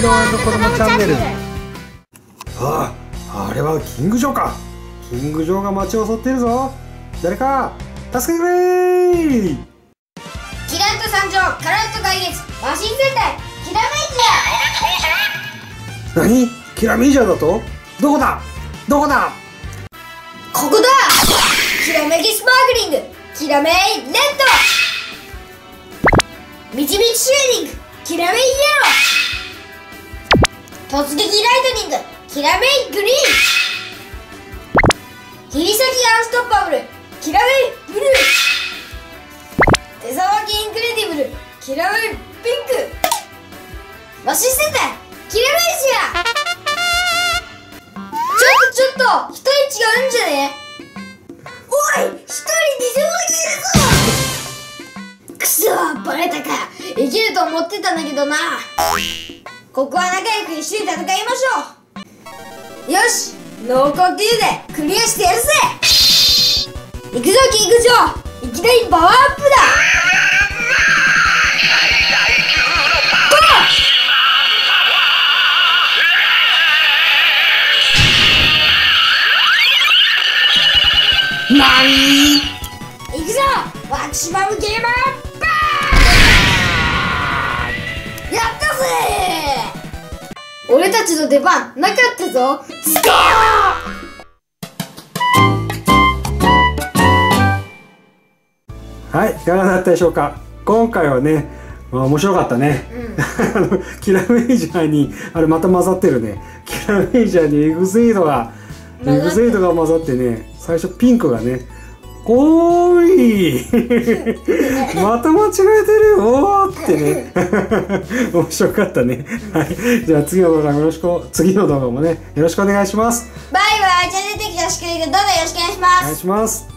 ヒーロー子供チャンネル。 あれはキングジョーか。キングジョーが街を襲っているぞ。誰か助けてくれー。 キラッと参上、カラッと解決、マシン戦隊キラメイジャー。 何？キラメイジャーだと？どこだ？どこだ？ ここだ。キラメキスパークリング、キラメイレッド。みちみちシューディング、キラメイイエロー。突撃ライトニング、キラメイグリーン。切り裂きアンストッパブル、キラメイブルー。手さばきインクレディブル、キラメイピンク。マシン戦隊キラメイジャー。ちょっと一人違うんじゃね？おい、一人偽物いるぞ。くそ、バレたか。いけると思ってたんだけどな。ここは仲良く一緒に戦いましょう。よし、ノー呼吸でクリアしてやるぜ。行くぞキングジョー、いきなりパワーアップだ。なに？行くぞ、ワクシマムゲーマーバーン。やったぜ。俺たちの出番なかったぞ。ズコー。 はい、いかがだったでしょうか。今回はね、面白かったね。キラメイジャーにまた混ざってるね。キラメイジャーにエグゼイドが混ざってね、最初ピンクがね、おーいまた間違えてるよーってね。面白かったね。はい、じゃあ次の動画もねよろしくお願いします。 バイバイ。チャンネル登録よろしく、どうぞよろしくお願いします。 お願いします。